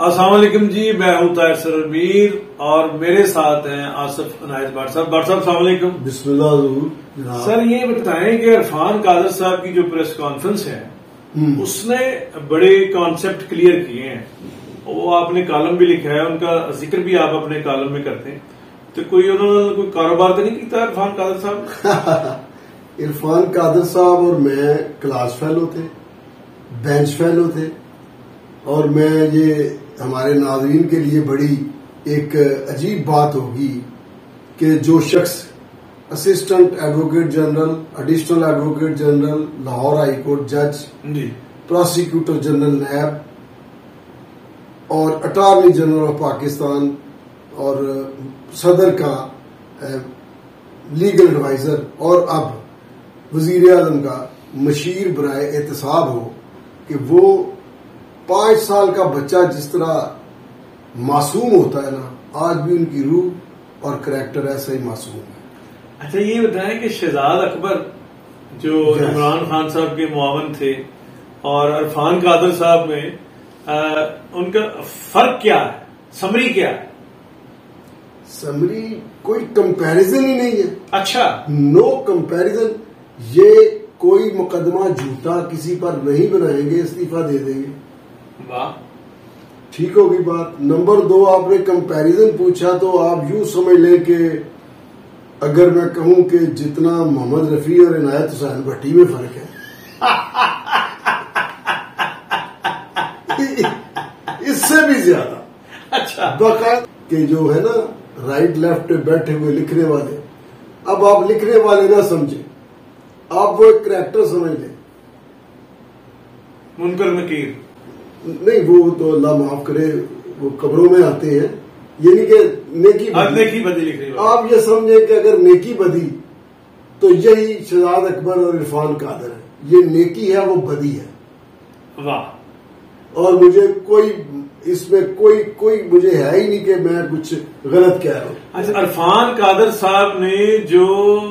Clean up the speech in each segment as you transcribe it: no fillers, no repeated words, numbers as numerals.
السلام علیکم جی، میں ہوں طاہر سرور میر اور میرے ساتھ ہیں آصف عنایت بٹ صاحب۔ بٹ صاحب السلام علیکم۔ بسم اللہ حضور جناب۔ سر یہ بتائیں کہ عرفان قادر صاحب کی جو پریس کانفرنس ہے اس نے بڑے کانسیپٹ کلیئر کیے ہیں، وہ آپ نے کالم بھی لکھا ہے، ان کا ذکر بھی آپ اپنے کالم میں کرتے ہیں، تو کوئی انہوں نے کوئی کاروبار تو نہیں کیتا عرفان قادر صاحب؟ عرفان قادر صاحب اور میں کلاس فیلو تھے، بینچ فیلو تھے، اور میں یہ ہمارے ناظرین کے لیے بڑی ایک عجیب بات ہوگی کہ جو شخص assistant advocate general, additional advocate general, Lahore high court جج، پروسیکیوٹر جنرل نیب اور اٹارنی جنرل آف پاکستان اور صدر کا لیگل ایڈوائزر اور اب وزیر اعظم کا مشیر برائے احتساب ہو کہ وہ 5 سال کا بچہ جس طرح معصوم ہوتا ہے نا، آج بھی ان کی روح اور کریکٹر ایسا ہی معصوم ہے۔ اچھا یہ بتائیں کہ شہزاد اکبر جو عمران خان صاحب کے معاون تھے اور عرفان قادر صاحب میں ان کا فرق کیا ہے، سمری کیا ہے؟ سمری کوئی کمپیریزن ہی نہیں ہے۔ اچھا، نو کمپیریزن۔ یہ کوئی مقدمہ جھوٹا کسی پر نہیں بنائیں گے، استعفیٰ دے دیں گے۔ واہ، ٹھیک ہوگی بات۔ نمبر 2، آپ نے کمپیریزن پوچھا تو آپ یوں سمجھ لیں کہ اگر میں کہوں کہ جتنا محمد رفیع اور عنایت حسین بھٹی میں فرق ہے اس سے بھی زیادہ۔ اچھا، باقاعدہ کہ جو ہے نا رائٹ لیفٹ پہ بیٹھے ہوئے لکھنے والے، اب آپ لکھنے والے نہ سمجھیں، آپ وہ ایک کریکٹر سمجھ لیں۔ منکر نکیر نہیں، وہ تو اللہ معاف کرے، وہ قبروں میں آتے ہیں، یعنی کہ نیکی بدی لکھ رہی۔ آپ یہ سمجھیں کہ اگر نیکی بدی تو یہی شہزاد اکبر اور عرفان قادر ہے، یہ نیکی ہے وہ بدی ہے۔ واہ، اور مجھے کوئی اس میں کوئی مجھے ہے ہی نہیں کہ میں کچھ غلط کہہ رہا ہوں۔ اچھا، عرفان قادر صاحب نے جو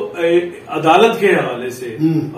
عدالت کے حوالے سے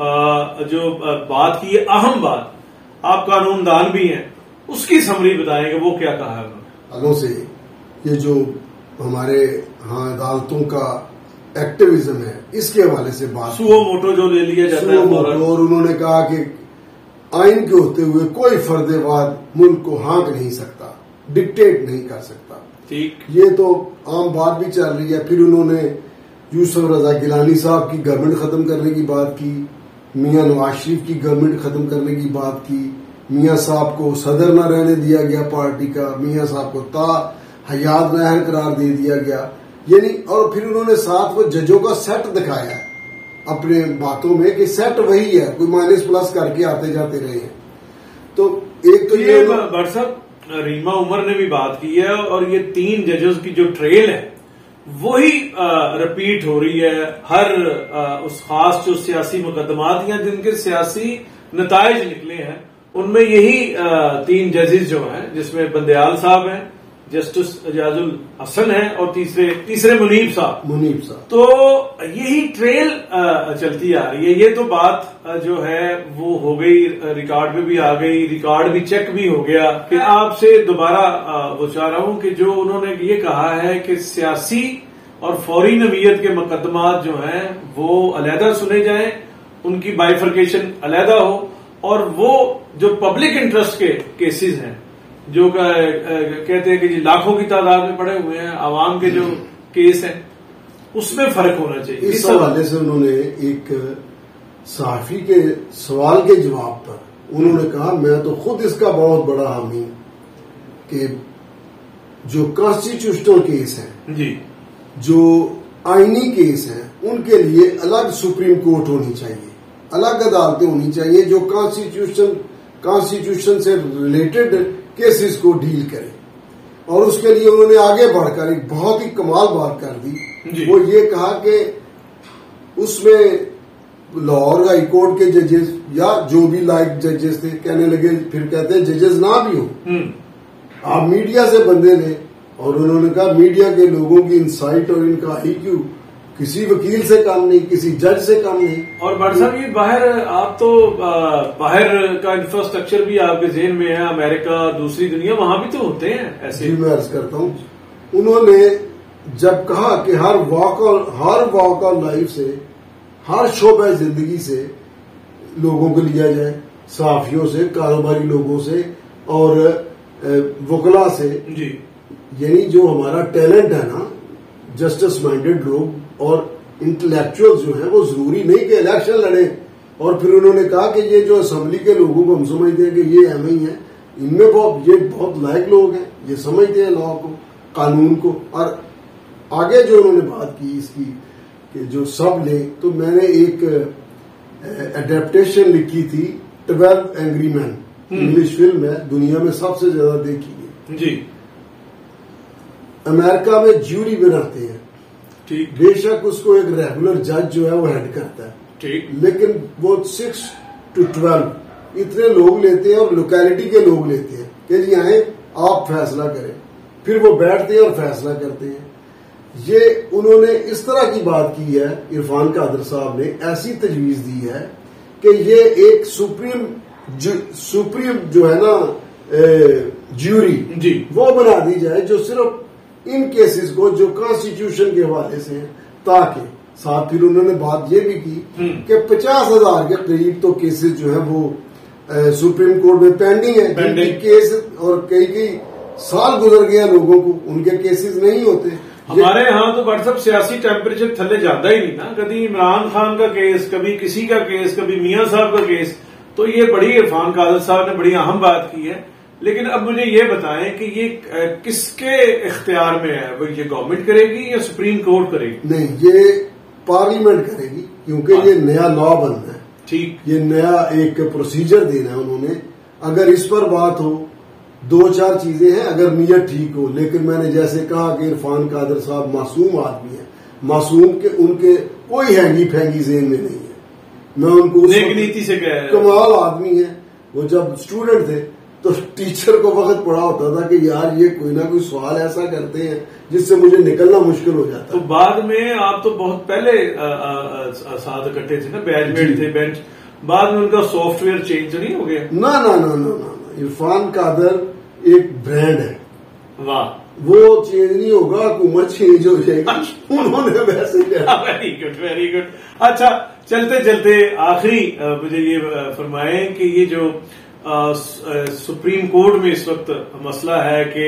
جو بات کی ہے، اہم بات، آپ قانون دان بھی ہیں، اس کی سمری بتائیں کہ وہ کیا کہا ہے انہوں نے؟ حالوں سے یہ جو ہمارے ہاں عدالتوں کا ایکٹیویزم ہے، اس کے حوالے سے بات، سو موٹو جو لے لیا جاتا ہے، اور انہوں نے کہا کہ آئین کے ہوتے ہوئے کوئی فرد واد ملک کو ہانک نہیں سکتا، ڈکٹیٹ نہیں کر سکتا۔ ٹھیک، یہ تو عام بات بھی چل رہی ہے۔ پھر انہوں نے یوسف رضا گیلانی صاحب کی گورنمنٹ ختم کرنے کی بات کی، میاں نواز شریف کی گورنمنٹ ختم کرنے کی بات کی، میاں صاحب کو صدر نہ رہنے دیا گیا پارٹی کا، میاں صاحب کو تا حیات نااہل قرار دے دیا گیا، یعنی اور پھر انہوں نے ساتھ وہ ججوں کا سیٹ دکھایا ہے اپنے باتوں میں کہ سیٹ وہی ہے، کوئی مائنس پلس کر کے آتے جاتے رہے ہیں۔ تو ایک تو یہ بٹ صاحب ریما عمر نے بھی بات کی ہے، اور یہ 3 ججز کی جو ٹریل ہے وہی رپیٹ ہو رہی ہے ہر اس خاص جو سیاسی مقدمات یا جن کے سیاسی نتائج نکلے ہیں، ان میں یہی 3 ججز جو ہیں، جس میں بندیال صاحب ہیں، جسٹس اعجاز الحسن ہیں، اور تیسرے منیب صاحب، تو یہی ٹریل چلتی آ رہی ہے۔ یہ تو بات جو ہے وہ ہو گئی، ریکارڈ میں بھی آ گئی، ریکارڈ بھی چیک بھی ہو گیا کہ آپ سے دوبارہ وہ چاہ رہا ہوں کہ جو انہوں نے یہ کہا ہے کہ سیاسی اور فوری نوعیت کے مقدمات جو ہیں وہ علیحدہ سنے جائیں، ان کی بائیفرکیشن علیحدہ ہو، اور وہ جو پبلک انٹرسٹ کے کیسز ہیں جو کہتے ہیں کہ جی لاکھوں کی تعداد میں پڑے ہوئے ہیں، عوام کے جو کیس ہیں، اس میں فرق ہونا چاہیے۔ اس حوالے سے انہوں نے ایک صحافی کے سوال کے جواب پر انہوں نے کہا، میں تو خود اس کا بہت بڑا حامی ہوں کہ جو کانسٹیٹیوشنل کیس ہیں، جی، جو آئینی کیس ہیں، ان کے لیے الگ سپریم کورٹ ہونی چاہیے، الگ عدالتیں ہونی چاہیے جو کانسٹیٹیوشن سے ریلیٹڈ کیسز کو ڈیل کرے۔ اور اس کے لیے انہوں نے آگے بڑھ کر ایک بہت ہی کمال بات کر دی، وہ یہ کہا کہ اس میں لاہور ہائی کورٹ کے ججز یا جو بھی لائق ججز تھے، کہنے لگے، پھر کہتے ہیں ججز نہ بھی ہوں، آپ میڈیا سے بندے لیں، اور انہوں نے کہا میڈیا کے لوگوں کی انسائٹ اور ان کا آئی کیو کسی وکیل سے کم نہیں، کسی جج سے کم نہیں. اور بٹ صاحب یہ باہر آپ تو باہر کا انفراسٹرکچر بھی آپ کے ذہن میں ہے، امریکہ دوسری دنیا وہاں بھی تو ہوتے ہیں ایسے. جی میں عرض کرتا ہوں، انہوں نے جب کہا کہ ہر واک آف لائف سے، ہر شعبہ زندگی سے لوگوں کو لیا جائے، صحافیوں سے، کاروباری لوگوں سے اور وکلا سے. جی یعنی جو ہمارا ٹیلنٹ ہے نا، جسٹس مائنڈیڈ لوگ اور انٹلیکچوئل جو ہیں وہ ضروری نہیں کہ الیکشن لڑیں. اور پھر انہوں نے کہا کہ یہ جو اسمبلی کے لوگوں کو ہم سمجھتے ہیں کہ یہ ایم ہی ہیں، ان میں یہ بہت لائق لوگ ہیں، یہ سمجھتے ہیں لا کو، قانون کو. اور آگے جو انہوں نے بات کی اس کی کہ جو سب لیں، تو میں نے ایک اڈیپٹیشن لکھی تھی 12 اینگری مین، انگلش فلم ہے، دنیا میں سب سے زیادہ دیکھی گئی. جی امریکہ میں جیوری بناتے ہیں، ٹھیک، بے شک اس کو ایک ریگولر جج جو ہے وہ ہیڈ کرتا ہے، ٹھیک، لیکن وہ 6 to 12 اتنے لوگ لیتے ہیں اور لوکیلٹی کے لوگ لیتے ہیں کہ جی آئیں آپ فیصلہ کریں. پھر وہ بیٹھتے ہیں اور فیصلہ کرتے ہیں. یہ انہوں نے اس طرح کی بات کی ہے، عرفان قادر صاحب نے ایسی تجویز دی ہے کہ یہ ایک سپریم جو ہے نا جیوری، جی وہ بنا دی جائے جو صرف ان کیسز کو جو کانسٹیٹیوشن کے حوالے سے ہیں، تاکہ ساتھ پھر انہوں نے بات یہ بھی کی کہ 50,000 کے قریب تو کیسز جو ہیں وہ سپریم کورٹ میں پینڈنگ ہے، جن کی کیس اور کئی سال گزر گیا لوگوں کو، ان کے کیسز نہیں ہوتے. ہمارے ہاں تو بٹ صاحب سیاسی ٹیمپریچر تھلے جاتا ہی نہیں نا، کبھی عمران خان کا کیس، کبھی کسی کا کیس، کبھی میاں صاحب کا کیس. تو یہ بڑی عرفان قادر صاحب نے بڑی اہم بات کی ہے. لیکن اب مجھے یہ بتائیں کہ یہ کس کے اختیار میں ہے؟ وہ یہ گورنمنٹ کرے گی یا سپریم کورٹ کرے گی؟ نہیں، یہ پارلیمنٹ کرے گی، کیونکہ یہ نیا لا بننا ہے. ٹھیک، یہ نیا ایک پروسیجر دینا ہے انہوں نے. اگر اس پر بات ہو، 2-4 چیزیں ہیں اگر نیت ٹھیک ہو. لیکن میں نے جیسے کہا کہ عرفان قادر صاحب معصوم آدمی ہیں، معصوم کے ان کے کوئی ہینگی پھینگی ذہن میں نہیں ہے. میں ان کو نیک نیتی سے کہہ رہا ہوں، کمال آدمی ہیں. وہ جب اسٹوڈنٹ تھے تو ٹیچر کو وقت پڑھا ہوتا تھا کہ یار یہ کوئی نہ کوئی سوال ایسا کرتے ہیں جس سے مجھے نکلنا مشکل ہو جاتا. تو بعد میں آپ تو بہت پہلے ساتھ اکٹھے تھے نا، بیچ میٹ تھے بینچ، بعد میں ان کا سافٹ ویئر چینج نہیں ہو گیا؟ نہ عرفان قادر ایک برانڈ ہے. واہ، وہ چینج نہیں ہوگا، حکومت چینج ہو جائے گی. انہوں نے ویسے ویری گڈ، ویری گڈ. اچھا چلتے چلتے آخری مجھے یہ فرمائیں کہ یہ جو سپریم کورٹ میں اس وقت مسئلہ ہے کہ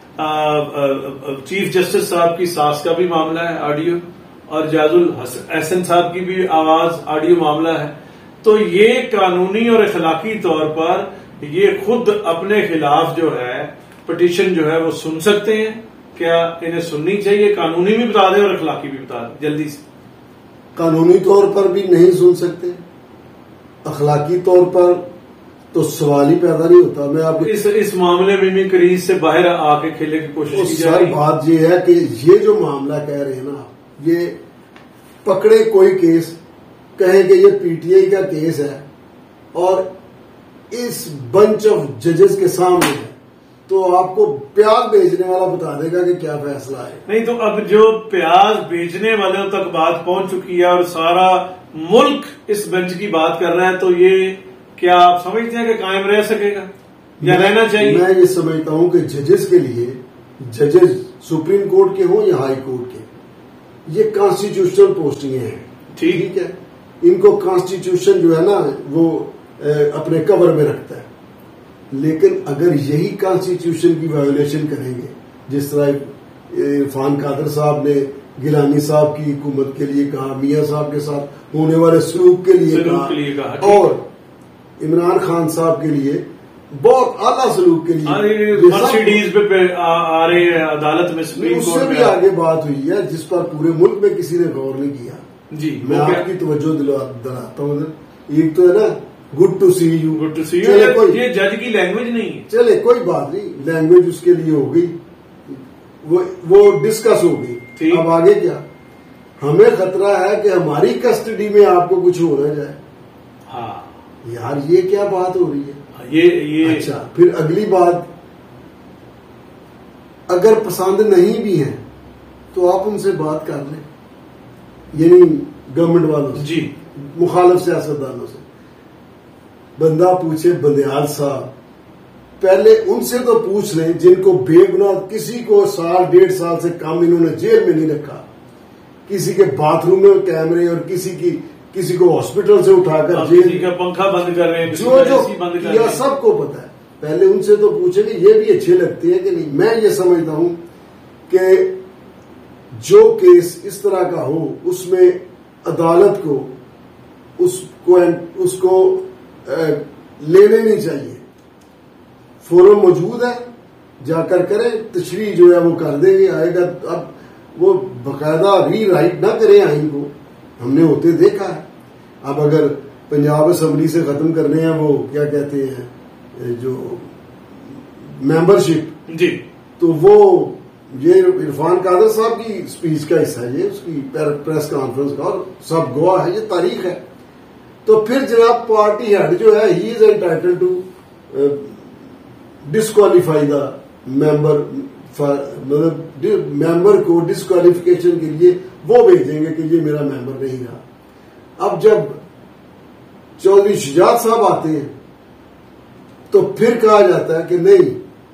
چیف جسٹس صاحب کی ساس کا بھی معاملہ ہے آڈیو، اور جاز الحسن صاحب کی بھی آواز آڈیو معاملہ ہے. تو یہ قانونی اور اخلاقی طور پر یہ خود اپنے خلاف جو ہے پٹیشن جو ہے وہ سن سکتے ہیں؟ کیا انہیں سننی چاہیے؟ قانونی بھی بتا دیں اور اخلاقی بھی بتا دیں جلدی سے. قانونی طور پر بھی نہیں سن سکتے، اخلاقی طور پر تو سوال ہی پیدا نہیں ہوتا. میں آپ اس معاملے میں بھی کریز سے باہر آ کے کھیلنے کی کوشش کی جا رہی ہے. بات یہ ہے کہ یہ جو معاملہ کہہ رہے ہیں نا، یہ پکڑے کوئی کیس، کہیں کہ یہ پی ٹی آئی کا کیس ہے اور اس بنچ آف ججز کے سامنے ہے، تو آپ کو پیاز بیچنے والا بتا دے گا کہ کیا فیصلہ ہے. نہیں تو اب جو پیاز بیچنے والوں تک بات پہنچ چکی ہے اور سارا ملک اس بنچ کی بات کر رہا ہے، تو یہ کیا آپ سمجھتے ہیں کہ قائم رہ سکے گا یا رہنا چاہیے؟ میں یہ سمجھتا ہوں کہ ججز کے لیے، ججز سپریم کورٹ کے ہوں یا ہائی کورٹ کے، یہ کانسٹیٹیوشنل پوسٹنگیں ہیں. ٹھیک ہے، ان کو کانسٹیٹیوشن جو ہے نا وہ اپنے کور میں رکھتا ہے. لیکن اگر یہی کانسٹیٹیوشن کی وائولیشن کریں گے، جس طرح عرفان قادر صاحب نے گیلانی صاحب کی حکومت کے لیے کہا، میاں صاحب کے ساتھ ہونے والے سلوک کے لیے کہا، اور عمران خان صاحب کے لیے بہت اعلیٰ سلوک کے لیے مرسیڈیز پہ آ رہے ہیں عدالت میں، سپریم اس کورٹ سے بھی آگے بات ہوئی ہے جس پر پورے ملک میں کسی نے غور نہیں کیا. جی میں آپ کی توجہ دلاتا ہوں. ایک تو ہے نا good to see you, good to see you, یہ جج کی لینگویج نہیں ہے. چلے کوئی بات نہیں، لینگویج اس کے لیے ہو گئی، وہ ڈسکس ہو گئی. اب آگے کیا؟ ہمیں خطرہ ہے کہ ہماری کسٹڈی میں آپ کو کچھ ہو نہ جائے. ہاں یار یہ کیا بات ہو رہی ہے؟ یہ اچھا، پھر اگلی بات، اگر پسند نہیں بھی ہیں تو آپ ان سے بات کر لیں. یعنی گورنمنٹ والوں سے، جی مخالف سیاستدانوں سے، بندہ پوچھے بندیال صاحب، پہلے ان سے تو پوچھ لیں جن کو بے گناہ کسی کو سال 1.5 سال سے کم انہوں نے جیل میں نہیں رکھا، کسی کے باتھ روم میں کیمرے اور کسی کو ہاسپٹل سے اٹھا کر کسی کا پنکھا بند کر رہے ہیں، جو بند کیا سب کو پتا ہے، پہلے ان سے تو پوچھیں کہ یہ بھی اچھے لگتے ہیں کہ نہیں۔ میں یہ سمجھتا ہوں کہ جو کیس اس طرح کا ہو اس میں عدالت کو اس کو لینے نہیں چاہیے، فورم موجود ہے، جا کر کریں، تشریح جو ہے وہ کر دیں گے، آئے گا۔ اب وہ باقاعدہ ری رائٹ نہ کریں آئین کو، ہم نے ہوتے دیکھا ہے۔ اب اگر پنجاب اسمبلی سے ختم کرنے ہیں وہ کیا کہتے ہیں جو ممبرشپ، جی، تو وہ یہ عرفان قادر صاحب کی اسپیچ کا حصہ ہے، یہ اس کی پریس کانفرنس کا، اور سب گواہ ہے، یہ تاریخ ہے۔ تو پھر جناب پارٹی ہیڈ جو ہے he is entitled to disqualify the member, مطلب ممبر کو ڈسکوالیفیکیشن کے لیے وہ بھیجیں گے کہ یہ میرا ممبر نہیں رہا۔ اب جب چودھری شجاعت صاحب آتے ہیں تو پھر کہا جاتا ہے کہ نہیں،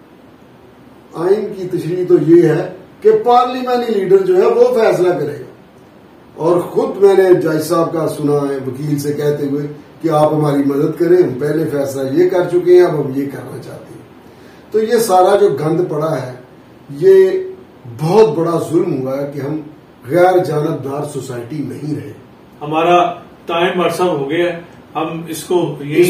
آئین کی تشریح تو یہ ہے کہ پارلیمانی لیڈر جو ہے وہ فیصلہ کرے گا، اور خود میں نے جج صاحب کا سنا ہے وکیل سے کہتے ہوئے کہ آپ ہماری مدد کریں، ہم پہلے فیصلہ یہ کر چکے ہیں، اب ہم یہ کرنا چاہتے ہیں۔ تو یہ سارا جو گند پڑا ہے یہ بہت بڑا ظلم ہوا ہے کہ ہم غیر جانبدار سوسائٹی نہیں رہے۔ ہمارا ٹائم واٹسپ ہو گیا، ہم اس کو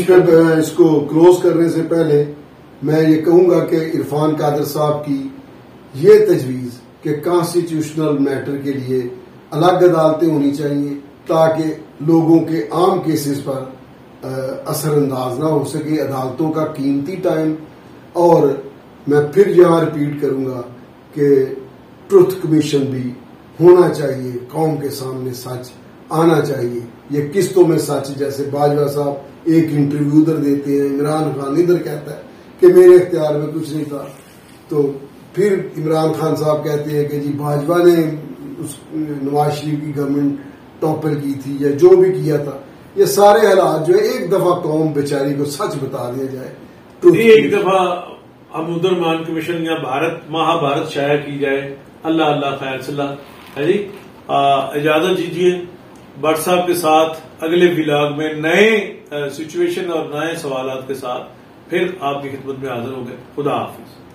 کلوز کرنے سے پہلے میں یہ کہوں گا کہ عرفان قادر صاحب کی یہ تجویز کہ کانسٹیٹیوشنل میٹر کے لیے الگ عدالتیں ہونی چاہیے تاکہ لوگوں کے عام کیسز پر اثر انداز نہ ہو سکے، عدالتوں کا قیمتی ٹائم۔ اور میں پھر یہاں ریپیٹ کروں گا کہ ٹروتھ کمیشن بھی ہونا چاہیے، قوم کے سامنے سچ آنا چاہیے۔ یہ قسطوں میں سچ، جیسے باجوہ صاحب ایک انٹرویو ادھر دیتے ہیں، عمران خان ادھر کہتا ہے کہ میرے اختیار میں کچھ نہیں تھا، تو پھر عمران خان صاحب کہتے ہیں کہ جی باجوہ نے نواز شریف کی گورنمنٹ ٹاپر کی تھی یا جو بھی کیا تھا۔ یہ سارے حالات جو ہے ایک دفعہ قوم بیچاری کو سچ بتا دیا جائے، ایک دفعہ عمودر مان کمیشن یا مہا بھارت شائع کی جائے۔ اللہ اللہ خیر صلاح ہے جی، اجازت دیجیے بٹ صاحب کے ساتھ اگلے ولاگ میں نئے سچویشن اور نئے سوالات کے ساتھ پھر آپ کی خدمت میں حاضر ہو گئے۔ خدا حافظ۔